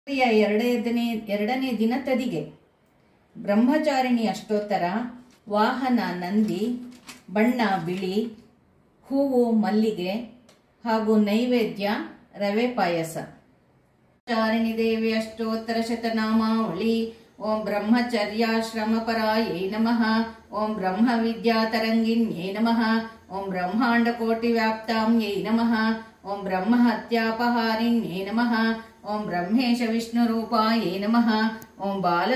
ಎರಡನೇ ದಿನ ತದಿಗೆ ಬ್ರಹ್ಮಚಾರಿಣಿ ಅಷ್ಟೋತ್ತರ. ವಾಹನ ನಂದಿ, ಬಣ್ಣ ಬಿಳಿ, ಹೂವು ಮಲ್ಲಿಗೆ ಹಾಗೂ ನೈವೇದ್ಯ ರವೆ ಪಾಯಸ. ಬ್ರಹ್ಮಚಾರಿಣಿ ದೇವಿ ಅಷ್ಟೋತ್ತರ ಶತನಾಮಾವಳಿ. ಓಂ ಬ್ರಹ್ಮಚರ್ಯಾಶ್ರಮಪರಾಯೈ ನಮಃ. ಓಂ ಬ್ರಹ್ಮ ವಿದ್ಯಾತರಂಗಿನ್ಯೈ ನಮಃ. ಓಂ ಬ್ರಹ್ಮಾಂಡಕೋಟಿ ವ್ಯಾಪ್ತಾಂಯೈ ನಮಃ. ಓಂ ಬ್ರಹ್ಮ ಹತ್ಯಾಪಹಾರಿಣ್ಯೈ ನಮಃ. ಓಂ ಬ್ರಹ್ಮೇಶ ವಿಷ್ಣುರೂಪಾಯೈ ನಮಃ. ಓಂ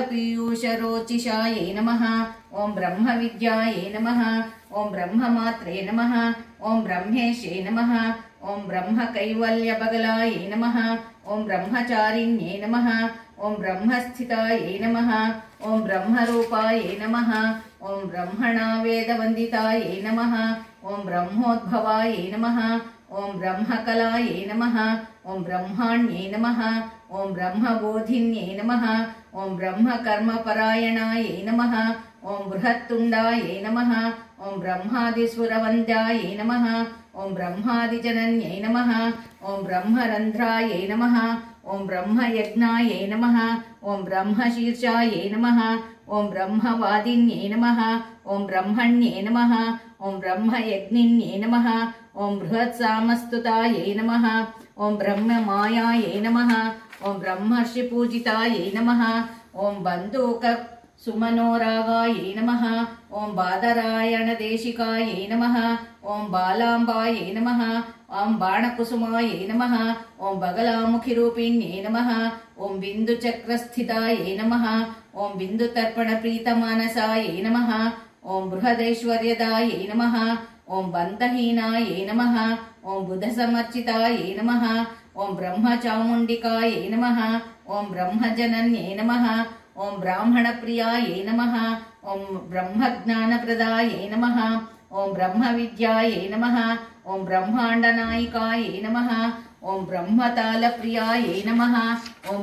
ಬಾಲಪೀಯೂಷರೋಚಿಷಾಯೈ ನಮಃ. ಓಂ ಬ್ರಹ್ಮ ವಿದ್ಯಾಯೈ ನಮಃ. ಓಂ ಬ್ರಹ್ಮ ಮಾತ್ರೇ ನಮಃ. ಓಂ ಬ್ರಹ್ಮೇಶೇ ನಮಃ. ಓಂ ಬ್ರಹ್ಮ ಕೈವಲ್ಯ ಬಗಲಾಯೈ ನಮಃ. ಓಂ ಬ್ರಹ್ಮಚಾರಿಣ್ಯೈ ನಮಃ. ಓಂ ಬ್ರಹ್ಮಸ್ಥಿತಾಯೈ ನಮಃ. ಓಂ ಬ್ರಹ್ಮರೂಪಾಯೈ ನಮಃ. ಓಂ ಬ್ರಹ್ಮಣ ವೇದವಂದಿತಾಯೈ ನಮಃ. ಓಂ ಬ್ರಹ್ಮೋದ್ಭವಾಯೈ ನಮಃ. ಓಂ ಬ್ರಹ್ಮಕಲಾಯೈ ನಮಃ. ಓಂ ಬ್ರಹ್ಮಾಣ್ಯೈ ನಮಃ. ಓಂ ಬ್ರಹ್ಮಬೋಧಿನ್ಯೈ ನಮಃ. ಓಂ ಬ್ರಹ್ಮಕರ್ಮಪರಾಯಣಾಯೈ ನಮಃ. ಓಂ ಬೃಹತ್ತುಂಡಾಯೈ ನಮಃ. ಓಂ ಬ್ರಹ್ಮಾದಿಸುರವಂದ್ಯಾಯೈ ನಮಃ. ಓಂ ಬ್ರಹ್ಮಾದಿಜನನ್ಯೈ ನಮಃ. ಓಂ ಬ್ರಹ್ಮರಂಧ್ರಾಯೈ ನಮಃ. ಓಂ ಬ್ರಹ್ಮಯಜ್ಞಾಯೈ ನಮಃ. ಓಂ ಬ್ರಹ್ಮಶೀರ್ಷಾಯೈ ನಮಃ. ಓಂ ಬ್ರಹ್ಮವಾದಿನ್ಯೈ ನಮಃ. ಓಂ ಬ್ರಹ್ಮಣ್ಯೈ ನಮಃ. ಓಂ ಬ್ರಹ್ಮಯಜ್ಞಿನ್ಯೈ ನಮಃ. ಓಂ ಬೃಹತ್ಸಾಮಸ್ತುತಾಯೈ ನಮಃ. ಓಂ ಬ್ರಹ್ಮಮಾಯಾಯೈ ನಮಃ. ಓಂ ಬ್ರಹ್ಮರ್ಷಿಪೂಜಿತಾಯೈ ನಮಃ. ಓಂ ಬಂಧೂಕ ಸುಮನೋರಾಗಾಯೈ ನಮಃ. ಓಂ ಬಾದರಾಯಣದೇಶಿಕಾಯೈ ನಮಃ. ಓಂ ಬಾಲಾಂಬಾಯೈ ನಮಃ. ಓಂ ಬಾಣಕುಸುಮಾಯೈ ನಮಃ. ಓಂ ಬಗಲಾಮುಖಿರೂಪಿಣ್ಯೈ ನಮಃ. ಓಂ ಬಿಂದುಚಕ್ರಸ್ಥಿತಾಯೈ ನಮಃ. ಓಂ ಬಿಂದುತರ್ಪಣಪ್ರೀತಮಾನಸಾಯೈ ನಮಃ. ಓಂ ಬೃಹದೈಶ್ವರ್ಯದಾಯೈ ನಮಃ. ಓಂ ಬಂತಹೀನಾಯೈ ನಮಃ. ಓಂ ಬುಧಸಮರ್ಚಿತಾಯೈ ನಮಃ. ಓಂ ಬ್ರಹ್ಮಚಾಮುಂಡಿಕಾಯೈ ನಮಃ. ಓಂ ಬ್ರಹ್ಮಜನನ್ಯೈ ನಮಃ. ಓಂ ಬ್ರಾಹ್ಮಣಪ್ರಿಯಾಯೈ ನಮಃ. ಓಂ ಬ್ರಹ್ಮಜ್ಞಾನಪ್ರದಾಯೈ ನಮಃ. ಓಂ ಬ್ರಹ್ಮವಿದ್ಯಾಯೈ ನಮಃ. ಓಂ ಬ್ರಹ್ಮಾಂಡನಾಯಿಕಾಯೈ ನಮಃ. ಓಂ ಬ್ರಹ್ಮತಾಲಪ್ರಿಯಾಯೈ ನಮಃ. ಓಂ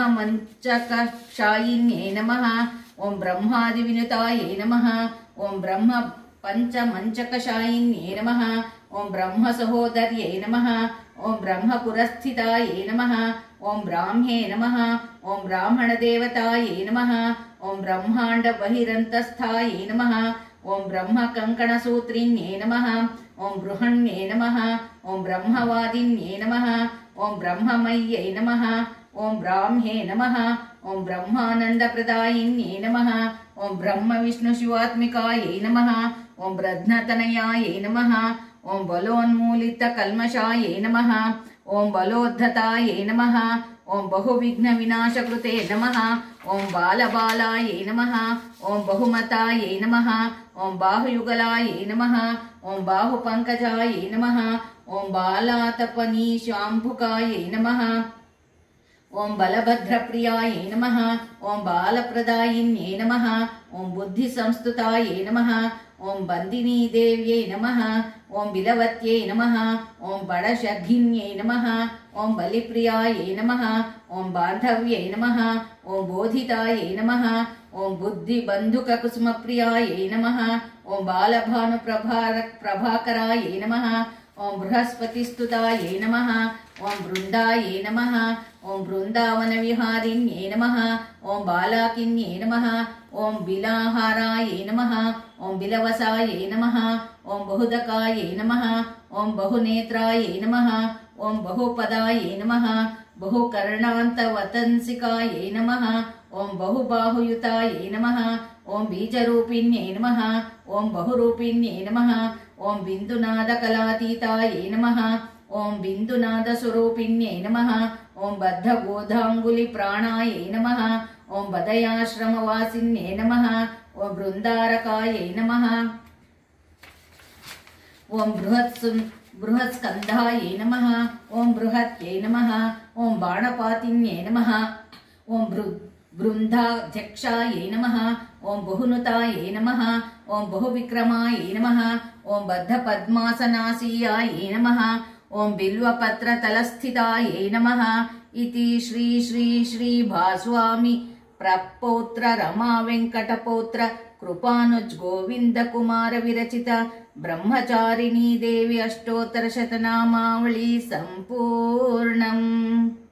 ಬ್ರಹ್ಮಮಂಚಕಶಾಯಿನ್ಯೈ ನಮಃ. ಓಂ ಬ್ರಹ್ಮಾದಿವಿನುತಾಯೈ ನಮಃ. ಓಂ ಬ್ರಹ್ಮ ಪಂಚಮಂಚಕಶಾಯಿನ್ಯೈ ನಮಃ. ಓಂ ಬ್ರಹ್ಮ ಸಹೋದರ್ಯೈ ನಮಃ. ಓಂ ಬ್ರಹ್ಮ ಪುರಸ್ಥಿತಾಯೈ ನಮಃ. ಓಂ ಬ್ರಾಹ್ಮೇ ನಮಃ. ಓಂ ಬ್ರಾಹ್ಮಣ ದೇವತಾಯೈ ನಮಃ. ಓಂ ಬ್ರಹ್ಮಾಂಡ ಬಹಿರಂತಸ್ಥಾಯೈ ನಮಃ. ಓಂ ಬ್ರಹ್ಮ ಕಂಕಣಸೂತ್ರಿಣ್ಯೈ ನಮಃ. ಓಂ ಬೃಹಣ್ಯೈ ನಮಃ. ಓಂ ಬ್ರಹ್ಮವಾದಿನ್ಯೈ ನಮಃ. ಓಂ ಬ್ರಹ್ಮಮಯ್ಯೈ ನಮಃ. ಓಂ ಬ್ರಾಹ್ಮೇ ನಮಃ. ಓಂ ಬ್ರಹ್ಮಾನಂದಪ್ರದಾಯಿನ್ಯೈ ನಮಃ. ಓಂ ಬ್ರಹ್ಮ ವಿಷ್ಣು ಶಿವಾತ್ಮಿಕಾಯೈ ನಮಃ. ಓಂ ಬ್ರಧ್ನತನಯಾಯೈ ನಮಃ. ಓಂ ಬಲೋನ್ಮೂಲಿತ ಕಲ್ಮಷಾಯೈ ನಮಃ. ಓಂ ಬಲೋದ್ಧತಾಯೈ ನಮಃ. ಓಂ ಬಹುವಿಘ್ನ ವಿನಾಶಕೃತೆ ನಮಃ. ಓಂ ಬಾಲಬಾಲಾಯೈ ನಮಃ. ಓಂ ಬಹುಮತಾಯೈ ನಮಃ. ಓಂ ಬಾಹುಯುಗಲಾಯೈ ನಮಃ. ಓಂ ಬಾಹುಪಂಕಜಾಯೈ ನಮಃ. ಓಂ ಬಾಲಾತಪನೀಶಾಂಭುಕಾಯೈ ನಮಃ. ಓಂ ಬಲಭದ್ರಪ್ರಿಯಾಯೈ ನಮಃ. ಓಂ ಬಾಲಪ್ರದಾಯಿನ್ಯೈ ನಮಃ. ಓಂ ಬುದ್ಧಿಸಂಸ್ತುತಾಯೈ ನಮಃ. ಓಂ ಬಂದಿನೀ ದೇವ್ಯೈ ನಮಃ. ಓಂ ಬಿಲವತ್ಯೈ ನಮಃ. ಓಂ ಬಡಶಘಿನ್ಯೈ ನಮಃ. ಓಂ ಬಲಿಪ್ರಿಯಾಯೈ ನಮಃ. ಓಂ ಬಾಂಧವ್ಯೈ ನಮಃ. ಓಂ ಬೋಧಿತಾಯೈ ನಮಃ. ಓಂ ಬುದ್ಧಿಬಂಧುಕಕುಸುಮಪ್ರಿಯಾಯೈ ನಮಃ. ಓಂ ಬಾಲಭಾನುಪ್ರಭಾಕರಾಯೈ ನಮಃ. ಓಂ ಬೃಹಸ್ಪತಿಸ್ತುತಾಯೈ ನಮಃ. ಓಂ ಬೃಂದಾಯೈ ನಮಃ. ಓಂ ಬೃಂದಾವನ ವಿಹಾರಿಣ್ಯೈ ನಮಃ. ಓಂ ಬಾಲಾಕಿನ್ಯೈ ನಮಃ. ಓಂ ಬಿಲಾಹಾರಾಯೈ ನಮಃ. ಓಂ ಬಿಲವಸಾಯೈ ನಮಃ. ಓಂ ಬಹುದಕಾಯೈ ನಮಃ. ಓಂ ಬಹುನೇತ್ರಾಯೈ ನಮಃ. ಓಂ ಬಹುಪದಾಯೈ ನಮಃ. ಬಹುಕರ್ಣಾಂತವತಂಸಿಕಾಯೈ ನಮಃ. ಓಂ ಬಹುಬಾಹುಯುತಾಯೈ ನಮಃ. ಓಂ ಬೀಜರೂಪಿಣ್ಯೈ ನಮಃ. ಓಂ ಬಹುರೂಪಿಣ್ಯೈ ನಮಃ. ಓಂ ಬಿಂದುನಾದಕಲಾತೀತಾಯೈ ನಮಃ. ಓಂ ಬಿಂದುನಾದಸ್ವರೂಪಿಣ್ಯೈ ನಮಃ. ಓಂ ಬದ್ಧಗೋಧಾಂಗುಲಿ ಪ್ರಾಣಾಯೈ ನಮಃ. ಓಂ ಬದಯಾಶ್ರಮವಾಸಿನ್ಯೈ ನಮಃ. ಓಂ ಬೃಂದಾರಕಾಯೈ ನಮಃ. ಓಂ ಬೃಹತ್ಸ್ಕಂಧಾಯೈ ನಮಃ. ಓಂ ಬೃಹತ್ಯೈ ನಮಃ. ಓಂ ಬಾಣಪಾತಿನ್ಯೈ ನಮಃ. ಓಂ ಬೃಂದಾಧ್ಯಕ್ಷಾಯೈ ನಮಃ. ಓಂ ಬಹುನುತಾಯೈ ನಮಃ. ಓಂ ಬಹುವಿಕ್ರಮಾಯೈ ನಮಃ. ಓಂ ಬದ್ಧಪದ್ಮಾಸನಾಸೀಯಾಯೈ ನಮಃ. ಓಂ ಬಿಲ್ವಪತ್ರತಲಸ್ಥಿತಾಯೈ ನಮಃ. ಇತಿ ಶ್ರೀ ಶ್ರೀ ಶ್ರೀ ಭಾಸ್ವಾಮಿ ಪ್ರಪೌತ್ರ ರಮಾ ವೆಂಕಟಪೌತ್ರ ಕೃಪಾನುಜ್ ಗೋವಿಂದ ಕುಮಾರ ವಿರಚಿತ ಬ್ರಹ್ಮಚಾರಿಣೀ ದೇವಿ ಅಷ್ಟೋತ್ತರ ಶತನಾಮಾವಳಿ ಸಂಪೂರ್ಣಂ.